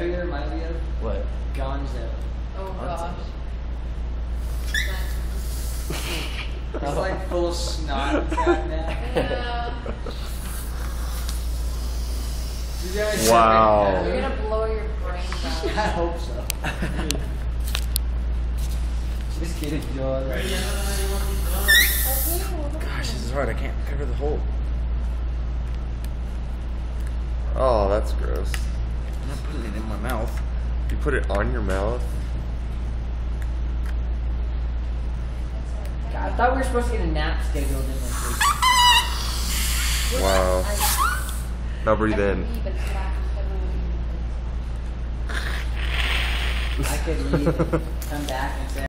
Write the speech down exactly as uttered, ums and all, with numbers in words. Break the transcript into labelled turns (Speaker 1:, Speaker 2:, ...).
Speaker 1: know who you remind me of?
Speaker 2: What?
Speaker 1: Gonzo.
Speaker 3: Oh gosh.
Speaker 1: He's like full of snot right now.
Speaker 3: Yeah.
Speaker 1: You guys
Speaker 4: Wow.
Speaker 1: have
Speaker 3: You're
Speaker 1: it.
Speaker 3: gonna blow your brains out.
Speaker 1: I hope so. Just kidding, Joel.
Speaker 2: Gosh, this is hard. I can't cover the hole.
Speaker 4: Oh, that's gross.
Speaker 2: I'm not putting it in my mouth.
Speaker 4: You put it on your mouth?
Speaker 1: God, I thought we were supposed to get a nap scheduled in this week.
Speaker 4: Wow. Now breathe in.
Speaker 1: I could leave, come back and say,